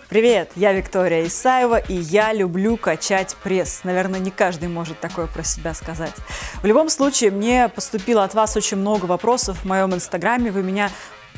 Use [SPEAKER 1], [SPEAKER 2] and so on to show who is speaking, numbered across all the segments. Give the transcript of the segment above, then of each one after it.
[SPEAKER 1] Привет, я Виктория Исаева, и я люблю качать пресс. Наверное, не каждый может такое про себя сказать. В любом случае, мне поступило от вас очень много вопросов в моем инстаграме. Вы меня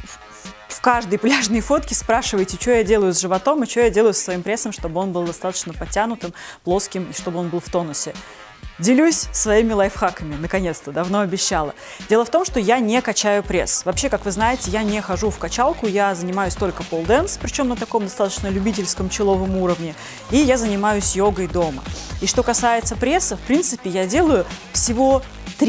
[SPEAKER 1] в каждой пляжной фотке спрашиваете, что я делаю с животом и что я делаю со своим прессом, чтобы он был достаточно подтянутым, плоским и чтобы он был в тонусе. Делюсь своими лайфхаками, наконец-то, давно обещала. Дело в том, что я не качаю пресс. Вообще, как вы знаете, я не хожу в качалку, я занимаюсь только полденс, причем на таком достаточно любительском человом уровне, и я занимаюсь йогой дома. И что касается пресса, в принципе, я делаю всего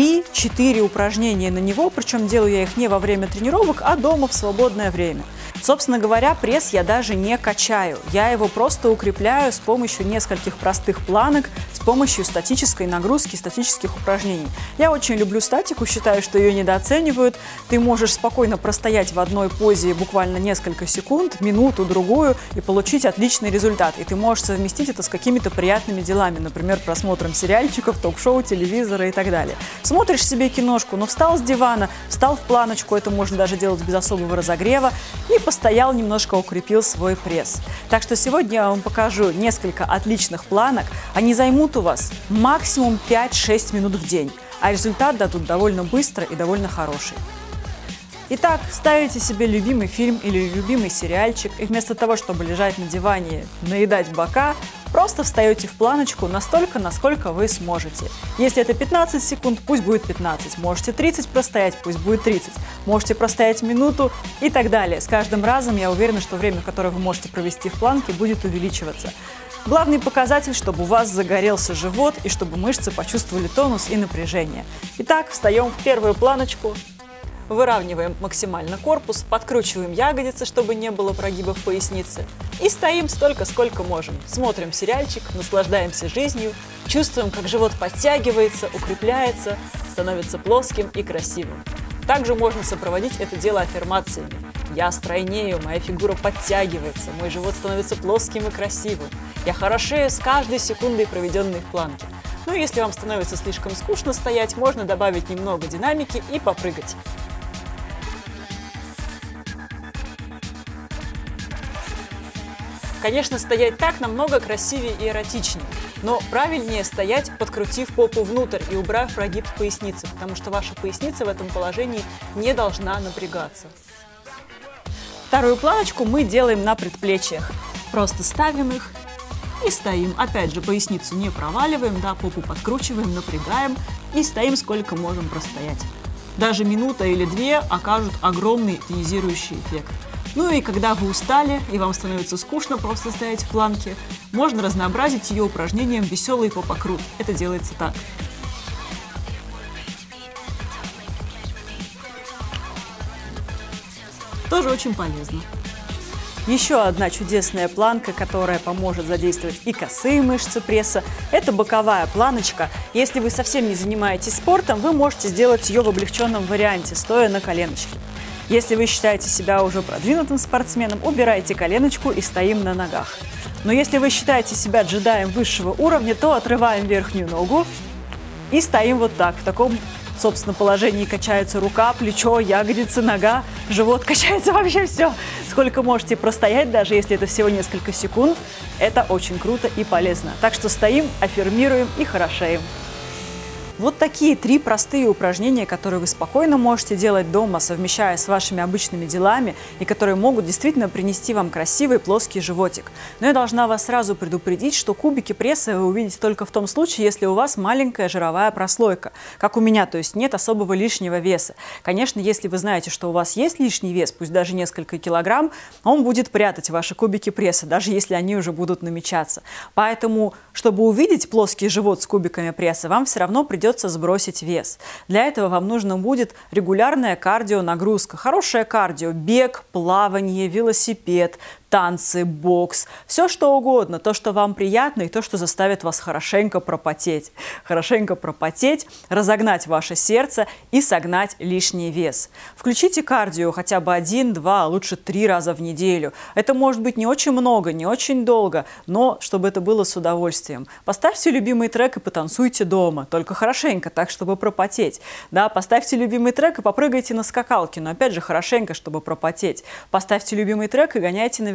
[SPEAKER 1] 3-4 упражнения на него, причем делаю я их не во время тренировок, а дома в свободное время. Собственно говоря, пресс я даже не качаю, я его просто укрепляю с помощью нескольких простых планок, с помощью статической нагрузки, статических упражнений. Я очень люблю статику, считаю, что ее недооценивают. Ты можешь спокойно простоять в одной позе буквально несколько секунд, минуту, другую и получить отличный результат. И ты можешь совместить это с какими-то приятными делами, например, просмотром сериальчиков, ток-шоу, телевизора и так далее. Смотришь себе киношку, но встал с дивана, встал в планочку, это можно даже делать без особого разогрева, и постоял немножко, укрепил свой пресс. Так что сегодня я вам покажу несколько отличных планок. Они займут у вас максимум 5-6 минут в день, а результат дадут довольно быстро и довольно хороший. Итак, ставите себе любимый фильм или любимый сериальчик, и вместо того, чтобы лежать на диване, наедать бока, просто встаете в планочку настолько, насколько вы сможете. Если это 15 секунд, пусть будет 15. Можете 30 простоять, пусть будет 30. Можете простоять минуту и так далее. С каждым разом я уверена, что время, которое вы можете провести в планке, будет увеличиваться. Главный показатель, чтобы у вас загорелся живот и чтобы мышцы почувствовали тонус и напряжение. Итак, встаем в первую планочку. Выравниваем максимально корпус, подкручиваем ягодицы, чтобы не было прогибов в пояснице. И стоим столько, сколько можем. Смотрим сериальчик, наслаждаемся жизнью, чувствуем, как живот подтягивается, укрепляется, становится плоским и красивым. Также можно сопроводить это дело аффирмациями. Я стройнею, моя фигура подтягивается, мой живот становится плоским и красивым. Я хорошею с каждой секундой, проведенной в планке. Ну и если вам становится слишком скучно стоять, можно добавить немного динамики и попрыгать. Конечно, стоять так намного красивее и эротичнее, но правильнее стоять, подкрутив попу внутрь и убрав прогиб в пояснице, потому что ваша поясница в этом положении не должна напрягаться. Вторую планочку мы делаем на предплечьях. Просто ставим их и стоим. Опять же, поясницу не проваливаем, да, попу подкручиваем, напрягаем и стоим сколько можем простоять. Даже минута или две окажут огромный тонизирующий эффект. Ну и когда вы устали и вам становится скучно просто стоять в планке, можно разнообразить ее упражнением «Веселый попокрут». Это делается так. Тоже очень полезно. Еще одна чудесная планка, которая поможет задействовать и косые мышцы пресса, это боковая планочка. Если вы совсем не занимаетесь спортом, вы можете сделать ее в облегченном варианте, стоя на коленочке. Если вы считаете себя уже продвинутым спортсменом, убирайте коленочку и стоим на ногах. Но если вы считаете себя джедаем высшего уровня, то отрываем верхнюю ногу и стоим вот так. В таком, собственно, положении качается рука, плечо, ягодицы, нога, живот, качается вообще все. Сколько можете простоять, даже если это всего несколько секунд, это очень круто и полезно. Так что стоим, аффирмируем и хорошеем. Вот такие 3 простые упражнения, которые вы спокойно можете делать дома, совмещая с вашими обычными делами, и которые могут действительно принести вам красивый плоский животик. Но я должна вас сразу предупредить, что кубики пресса вы увидите только в том случае, если у вас маленькая жировая прослойка, как у меня, то есть нет особого лишнего веса. Конечно, если вы знаете, что у вас есть лишний вес, пусть даже несколько килограмм, он будет прятать ваши кубики пресса, даже если они уже будут намечаться. Поэтому, чтобы увидеть плоский живот с кубиками пресса, вам все равно придется сбросить вес. Для этого вам нужно будет регулярная кардионагрузка. Хорошее кардио, бег, плавание, велосипед, танцы, бокс, все что угодно, то, что вам приятно и то, что заставит вас хорошенько пропотеть. Хорошенько пропотеть, разогнать ваше сердце и согнать лишний вес. Включите кардио хотя бы 1, 2, а лучше 3 раза в неделю. Это может быть не очень много, не очень долго, но чтобы это было с удовольствием. Поставьте любимый трек и потанцуйте дома, только хорошенько, так, чтобы пропотеть. Да, поставьте любимый трек и попрыгайте на скакалке, но опять же хорошенько, чтобы пропотеть. Поставьте любимый трек и гоняйте на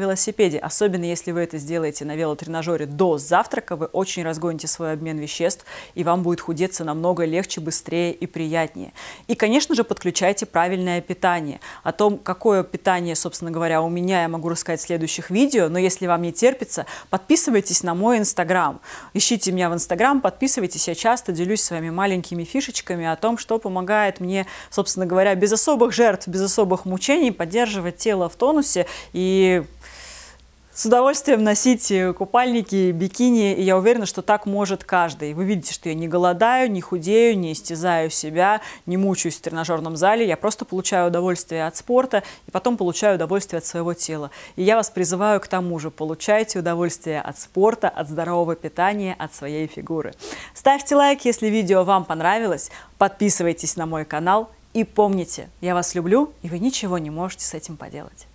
[SPEAKER 1] велосипеде. Особенно если вы это сделаете на велотренажере до завтрака, вы очень разгоните свой обмен веществ, и вам будет худеться намного легче, быстрее и приятнее. И, конечно же, подключайте правильное питание. О том, какое питание, собственно говоря, у меня, я могу рассказать в следующих видео, но если вам не терпится, подписывайтесь на мой Инстаграм. Ищите меня в Инстаграм, подписывайтесь, я часто делюсь своими маленькими фишечками о том, что помогает мне, собственно говоря, без особых жертв, без особых мучений поддерживать тело в тонусе и с удовольствием носить купальники, бикини, и я уверена, что так может каждый. Вы видите, что я не голодаю, не худею, не истязаю себя, не мучаюсь в тренажерном зале, я просто получаю удовольствие от спорта и потом получаю удовольствие от своего тела. И я вас призываю к тому же, получайте удовольствие от спорта, от здорового питания, от своей фигуры. Ставьте лайк, если видео вам понравилось, подписывайтесь на мой канал и помните, я вас люблю, и вы ничего не можете с этим поделать.